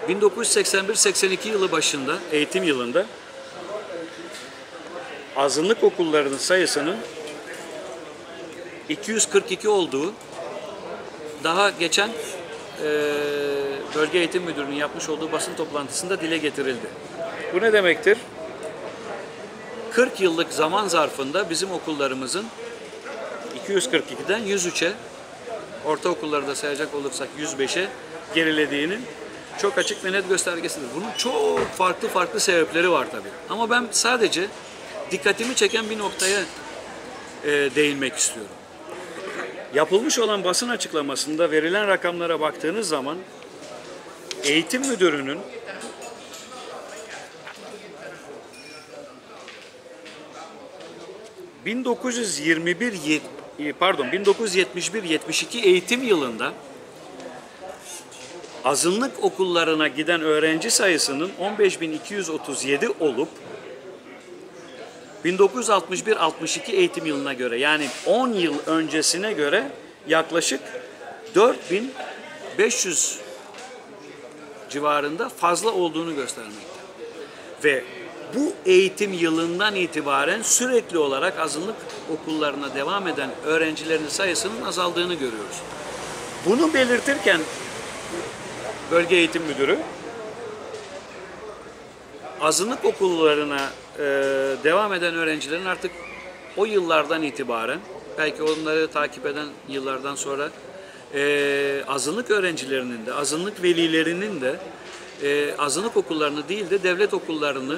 1981-82 yılı başında, eğitim yılında azınlık okullarının sayısının 242 olduğu daha geçen Bölge Eğitim Müdürlüğü'nün yapmış olduğu basın toplantısında dile getirildi. Bu ne demektir? 40 yıllık zaman zarfında bizim okullarımızın 242'den 103'e, ortaokulları da sayacak olursak 105'e gerilediğinin çok açık ve net göstergesidir. Bunun çok farklı sebepleri var tabii. Ama ben sadece dikkatimi çeken bir noktaya değinmek istiyorum. Yapılmış olan basın açıklamasında verilen rakamlara baktığınız zaman eğitim müdürünün ...1971-72 eğitim yılında azınlık okullarına giden öğrenci sayısının 15.237 olup 1961-62 eğitim yılına göre, yani 10 yıl öncesine göre yaklaşık 4.500 civarında fazla olduğunu göstermekte. Ve bu eğitim yılından itibaren sürekli olarak azınlık okullarına devam eden öğrencilerin sayısının azaldığını görüyoruz. Bunu belirtirken Bölge Eğitim Müdürü azınlık okullarına devam eden öğrencilerin artık o yıllardan itibaren, belki onları takip eden yıllardan sonra azınlık öğrencilerinin de, azınlık velilerinin de azınlık okullarını değil de devlet okullarını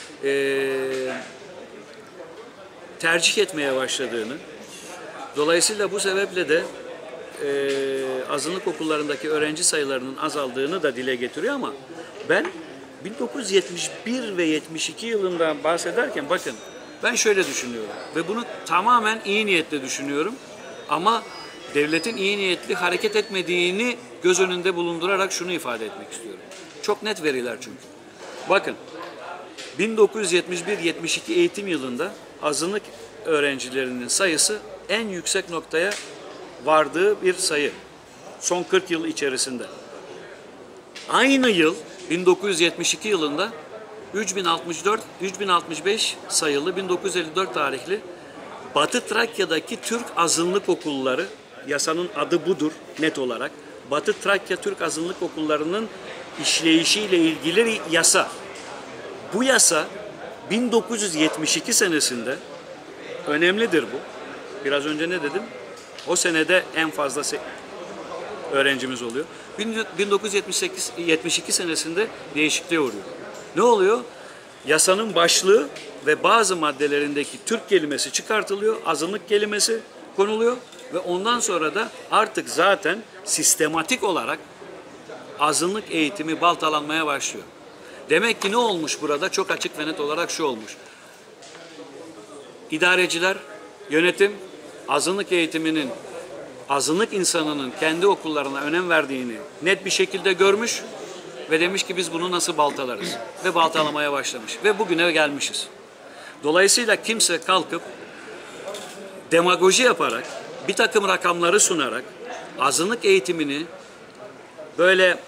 tercih etmeye başladığını, dolayısıyla bu sebeple de azınlık okullarındaki öğrenci sayılarının azaldığını da dile getiriyor. Ama ben 1971 ve 72 yılından bahsederken bakın, ben şöyle düşünüyorum ve bunu tamamen iyi niyetle düşünüyorum ama devletin iyi niyetli hareket etmediğini göz önünde bulundurarak şunu ifade etmek istiyorum. Çok net veriler çünkü. Bakın, 1971-72 eğitim yılında azınlık öğrencilerinin sayısı en yüksek noktaya vardığı bir sayı. Son 40 yıl içerisinde. Aynı yıl 1972 yılında 3065 sayılı 1954 tarihli Batı Trakya'daki Türk azınlık okulları, yasanın adı budur net olarak, Batı Trakya Türk azınlık okullarının işleyişiyle ilgili yasa. Bu yasa 1972 senesinde, önemlidir bu. Biraz önce ne dedim? O senede en fazla öğrencimiz oluyor. 1972 senesinde değişikliğe uğruyor. Ne oluyor? Yasanın başlığı ve bazı maddelerindeki Türk kelimesi çıkartılıyor, azınlık kelimesi konuluyor ve ondan sonra da artık zaten sistematik olarak azınlık eğitimi baltalanmaya başlıyor. Demek ki ne olmuş burada? Çok açık ve net olarak şu olmuş. İdareciler, yönetim, azınlık eğitiminin, azınlık insanının kendi okullarına önem verdiğini net bir şekilde görmüş ve demiş ki biz bunu nasıl baltalarız? Ve baltalamaya başlamış. Ve bugüne gelmişiz. Dolayısıyla kimse kalkıp demagoji yaparak, bir takım rakamları sunarak azınlık eğitimini böyle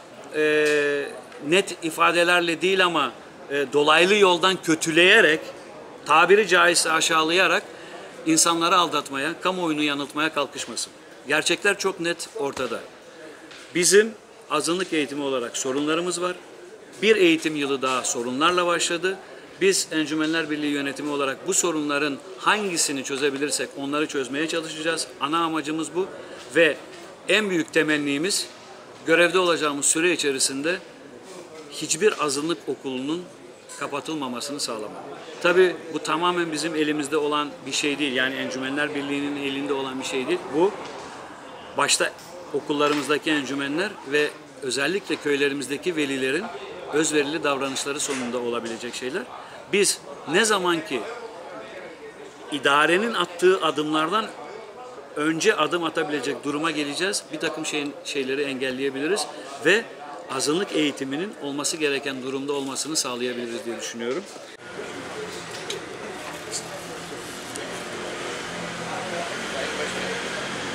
net ifadelerle değil ama dolaylı yoldan kötüleyerek, tabiri caizse aşağılayarak insanları aldatmaya, kamuoyunu yanıltmaya kalkışmasın. Gerçekler çok net ortada. Bizim azınlık eğitimi olarak sorunlarımız var. Bir eğitim yılı daha sorunlarla başladı. Biz Encümenler Birliği yönetimi olarak bu sorunların hangisini çözebilirsek onları çözmeye çalışacağız. Ana amacımız bu ve en büyük temennimiz görevde olacağımız süre içerisinde hiçbir azınlık okulunun kapatılmamasını sağlamak. Tabii bu tamamen bizim elimizde olan bir şey değil. Yani Encümenler Birliği'nin elinde olan bir şey değil. Bu başta okullarımızdaki encümenler ve özellikle köylerimizdeki velilerin özverili davranışları sonunda olabilecek şeyler. Biz ne zaman ki idarenin attığı adımlardan önce adım atabilecek duruma geleceğiz, bir takım şeyleri engelleyebiliriz ve azınlık eğitiminin olması gereken durumda olmasını sağlayabiliriz diye düşünüyorum.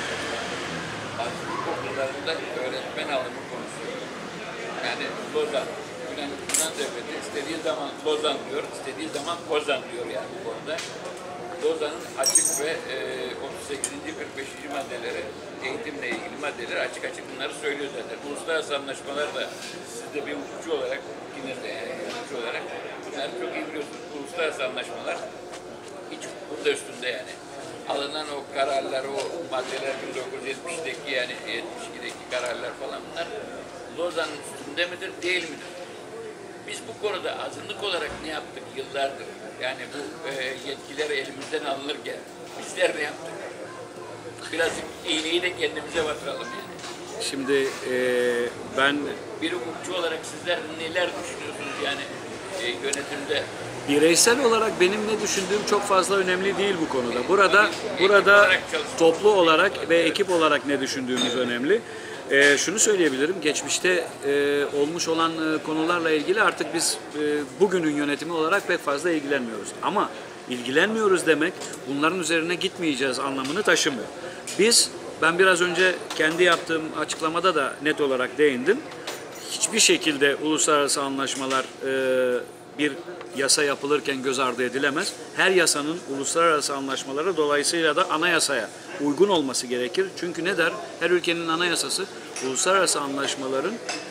Okullarında öğretmen alımı konusu. Yani burada Yunan devleti istediği zaman Lozan diyor, istediği zaman Kozan diyor yani bu konuda. Lozan'ın açık ve 38. 45. maddeleri, eğitimle ilgili maddeleri açık açık bunları söylüyor zaten. Uluslararası anlaşmalar da siz de bir hukukçu olarak, ikiniz de yani hukukçu olarak bunları çok iyi biliyorsunuz. Uluslararası anlaşmalar hiç burada üstünde yani. Alınan o kararlar, o maddeler 1970'deki yani 72'deki kararlar falan bunlar Lozan'ın üstünde midir, değil midir? Biz bu konuda azınlık olarak ne yaptık yıllardır? Yani bu yetkiler elimizden alınırken bizler ne yaptık? Birazcık iğneyi de kendimize batıralım yani. Şimdi ben Bir hukukçu olarak sizler neler düşünüyorsunuz yani yönetimde? bireysel olarak benim ne düşündüğüm çok fazla önemli değil bu konuda. Burada toplu olarak ve ekip olarak ne düşündüğümüz önemli. Şunu söyleyebilirim, geçmişte olmuş olan konularla ilgili artık biz bugünün yönetimi olarak pek fazla ilgilenmiyoruz. Ama ilgilenmiyoruz demek bunların üzerine gitmeyeceğiz anlamını taşımıyor. Ben biraz önce kendi yaptığım açıklamada da net olarak değindim. Hiçbir şekilde uluslararası anlaşmalar bir yasa yapılırken göz ardı edilemez. Her yasanın uluslararası anlaşmaları dolayısıyla da anayasaya uygun olması gerekir. Çünkü ne der? Her ülkenin anayasası uluslararası anlaşmaların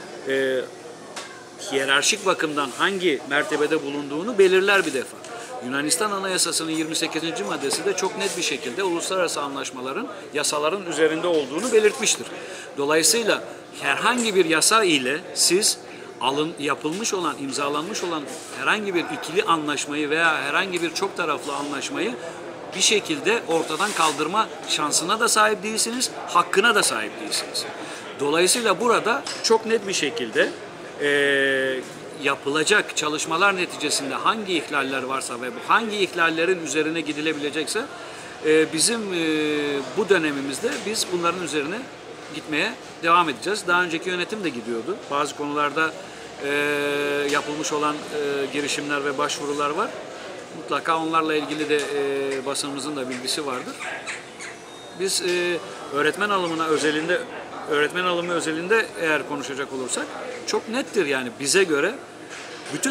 hiyerarşik bakımdan hangi mertebede bulunduğunu belirler bir defa. Yunanistan Anayasası'nın 28. maddesi de çok net bir şekilde uluslararası anlaşmaların, yasaların üzerinde olduğunu belirtmiştir. Dolayısıyla herhangi bir yasa ile siz yapılmış olan, imzalanmış olan herhangi bir ikili anlaşmayı veya herhangi bir çok taraflı anlaşmayı bir şekilde ortadan kaldırma şansına da sahip değilsiniz, hakkına da sahip değilsiniz. Dolayısıyla burada çok net bir şekilde yapılacak çalışmalar neticesinde hangi ihlaller varsa ve bu hangi ihlallerin üzerine gidilebilecekse bizim bu dönemimizde biz bunların üzerine gitmeye devam edeceğiz. Daha önceki yönetim de gidiyordu. Bazı konularda yapılmış olan girişimler ve başvurular var. Mutlaka onlarla ilgili de basınımızın da bilgisi vardır. Biz öğretmen alımı özelinde eğer konuşacak olursak çok nettir yani bize göre bütün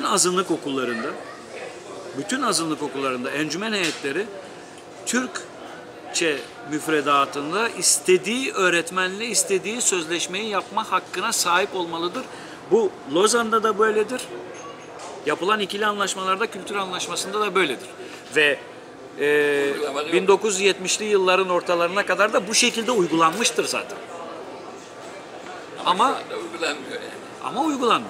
azınlık okullarında encümen heyetleri Türkçe müfredatında istediği öğretmenle istediği sözleşmeyi yapma hakkına sahip olmalıdır. Bu Lozan'da da böyledir. Yapılan ikili anlaşmalarda, kültür anlaşmasında da böyledir. Ve 1970'li yılların ortalarına kadar da bu şekilde uygulanmıştır zaten. Ama uygulanmıyor yani. Ama uygulanmıyor.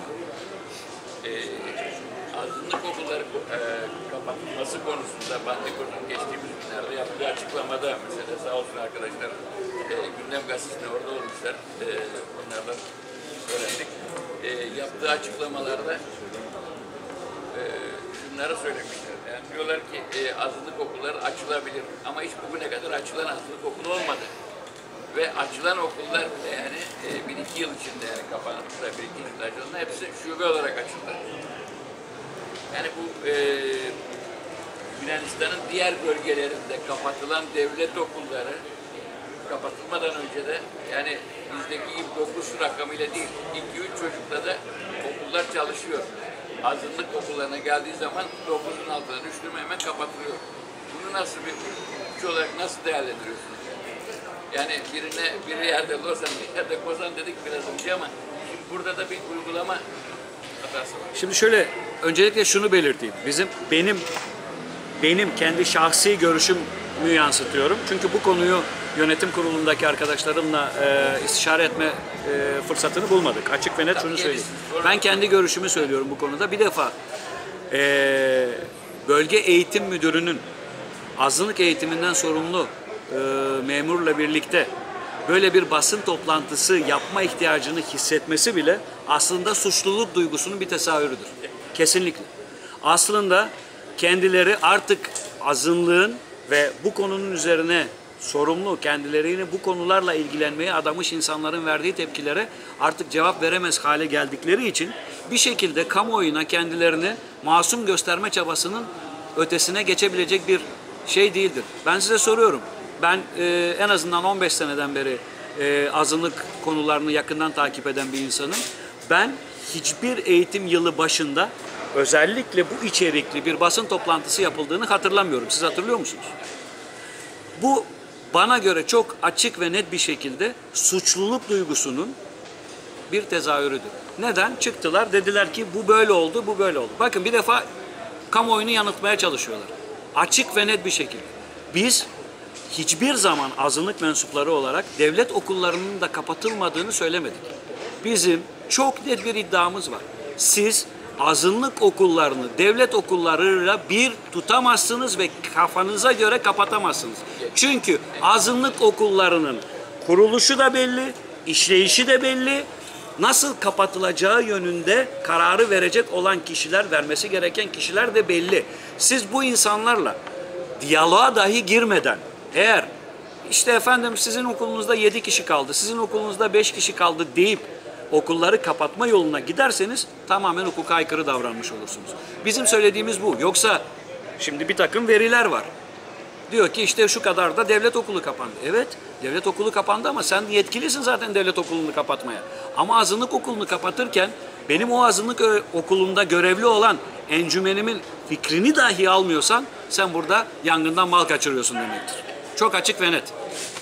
Azınlık okulları kapatılması konusunda Bandikur'un geçtiğimiz günlerde yaptığı açıklamada mesela sağ olsun arkadaşlar Gündem Gazetesi'nde orada olmuşlar. Onlardan öğrendik. Yaptığı açıklamalarda şunları söylemişler. Yani diyorlar ki azınlık okulları açılabilir ama hiç bugüne kadar açılan azınlık okulu olmadı. Ve açılan okullar yani 1-2 yıl içinde yani kapanmışlar, 1-2 yıl açılan hepsi şube olarak açıldı. Yani bu Yunanistan'ın diğer bölgelerinde kapatılan devlet okulları kapatılmadan önce de yani bizdeki gibi 9 rakamıyla değil, 2-3 çocukla da okullar çalışıyor. Azınlık okullarına geldiği zaman 9'un altına düştü mü hemen kapatılıyor. Bunu nasıl bir olarak nasıl değerlendiriyorsunuz? Yani biri yerde Lozan, bir yerde Kozan dedik biraz önce ama şimdi burada da bir uygulama hatası var. Şimdi şöyle, öncelikle şunu belirteyim. Benim kendi şahsi görüşümü yansıtıyorum. Çünkü bu konuyu yönetim kurulundaki arkadaşlarımla istişare etme fırsatını bulmadık. Açık ve net şunu söyleyeyim. Ben kendi görüşümü söylüyorum bu konuda. Bir defa bölge eğitim müdürünün azınlık eğitiminden sorumlu memurla birlikte böyle bir basın toplantısı yapma ihtiyacını hissetmesi bile aslında suçluluk duygusunun bir tesavvürüdür. Kesinlikle. Aslında kendileri artık azınlığın ve bu konunun üzerine sorumlu, kendilerini bu konularla ilgilenmeye adamış insanların verdiği tepkilere artık cevap veremez hale geldikleri için bir şekilde kamuoyuna kendilerini masum gösterme çabasının ötesine geçebilecek bir şey değildir. Ben size soruyorum. Ben en azından 15 seneden beri azınlık konularını yakından takip eden bir insanım. Ben hiçbir eğitim yılı başında özellikle bu içerikli bir basın toplantısı yapıldığını hatırlamıyorum. Siz hatırlıyor musunuz? Bu bana göre çok açık ve net bir şekilde suçluluk duygusunun bir tezahürüdür. Neden? Çıktılar, dediler ki bu böyle oldu, bu böyle oldu. Bakın bir defa kamuoyunu yanıltmaya çalışıyorlar. Açık ve net bir şekilde. Biz hiçbir zaman azınlık mensupları olarak devlet okullarının da kapatılmadığını söylemedik. Bizim çok net bir iddiamız var. Siz azınlık okullarını devlet okullarıyla bir tutamazsınız ve kafanıza göre kapatamazsınız. Çünkü azınlık okullarının kuruluşu da belli, işleyişi de belli, nasıl kapatılacağı yönünde kararı verecek olan kişiler, vermesi gereken kişiler de belli. Siz bu insanlarla diyaloğa dahi girmeden, eğer işte efendim sizin okulunuzda 7 kişi kaldı, sizin okulunuzda 5 kişi kaldı deyip okulları kapatma yoluna giderseniz tamamen hukuka aykırı davranmış olursunuz. Bizim söylediğimiz bu. Yoksa şimdi bir takım veriler var. Diyor ki işte şu kadar da devlet okulu kapandı. Evet, devlet okulu kapandı ama sen yetkilisin zaten devlet okulunu kapatmaya. Ama azınlık okulunu kapatırken benim o azınlık okulunda görevli olan encümenimin fikrini dahi almıyorsan sen burada yangından mal kaçırıyorsun demektir. Çok açık ve net.